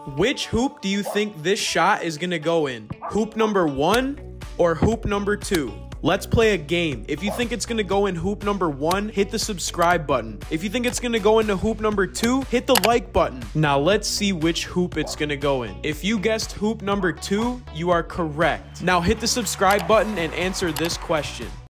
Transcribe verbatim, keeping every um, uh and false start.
Which hoop do you think this shot is gonna go in? Hoop number one or hoop number two? Let's play a game. If you think it's gonna go in hoop number one, hit the subscribe button. If you think it's gonna go into hoop number two, hit the like button. Now let's see which hoop it's gonna go in. If you guessed hoop number two, you are correct. Now hit the subscribe button and answer this question.